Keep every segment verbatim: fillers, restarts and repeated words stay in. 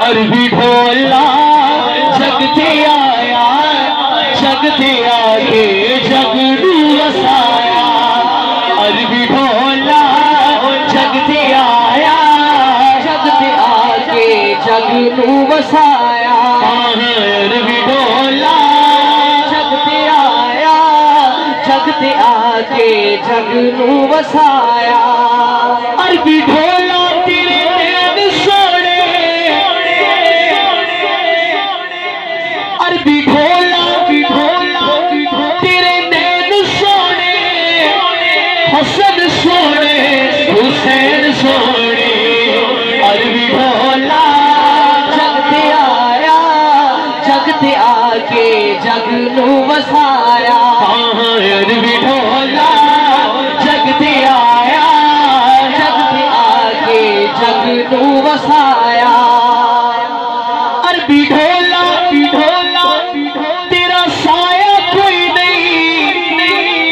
अरबी ढोला जगते आया, जगते आके जग नू वसाया। अरबी ढोला जगते आया, जगते आके जग नू वसाया। अरबी ढोला जगते आया, जगते आके जग नू वसाया। अरबी ढोला तेरे नैन सोने, अरबी ढोला ढोला तेरे नैन सोने, हसन सोने हुसैन सोने। अरबी ढोला जगते आया, जगते आके जग नू वसाया। अरबी ढोला जगते आया, जगते आके जग नू वसाया। अरबी ढोला ढोला तेरा साया कोई नहीं,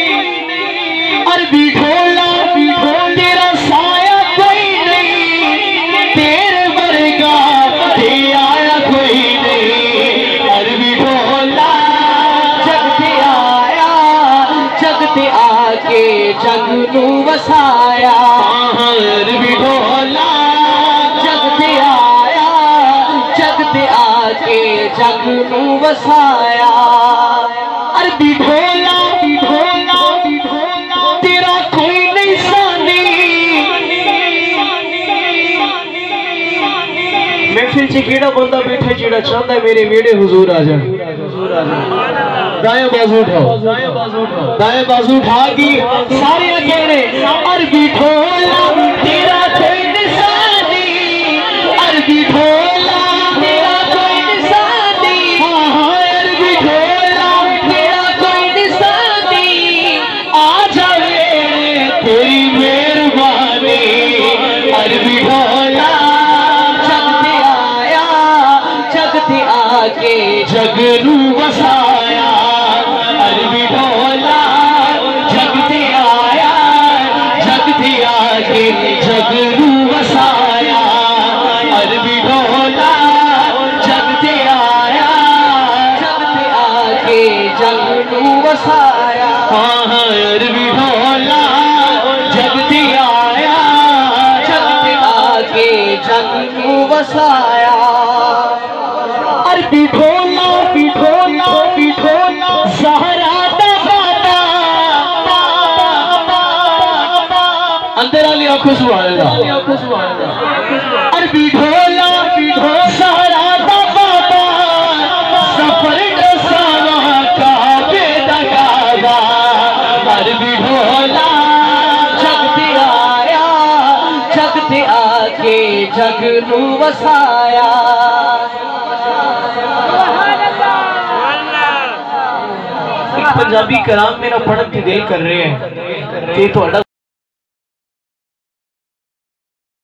अरबी ढोला तेरा साया कोई नहीं, तेरे वर्गा ते आया कोई नहीं। अरबी ढोला जगते आया, जगते आके जग नू वसाया। अरबी ढोला जगते आया, जगते आके जग नू वसाया। अरबी ढोला ढोला तेरा कोई नहीं सानी। महफिल च केड़ा बंदा बैठा जेड़ा चाहता है मेरे वेड़े हुजूर आ जाए। दाएं बाजू उठाओ, दाएं बाजू उठा की सारे अकेले। अरबी ढोला तेरा कोई निशानी, अरबी ढोला तेरा कोई निशानी। अरबी ढोला तेरा कोई निशानी, आ जावे तेरी मेहरबानी। अरबी ढोला जगते आया, जगते आके जग नू वसाया। अरबी ढोला जगते आया, जगते आके जग नू वसाया। अरबी ढोला जगते आया, जगते आके जग नू वसाया। अरबी ढोला जगते आया, जगते आके जग नू वसाया। अरबी ढोला ढोला ढोला सहरा दादा अंदर वाली आंखों सुभान अल्लाह। अरबी ढोला ढोला सहरा दादा सफर दसावा का बेदगावा। अरबी ढोला जगते आया, जगते आके जग नू वसाया। पंजाबी कलाम मेरा पढ़न की दिल कर रहे हैं कि थोड़ा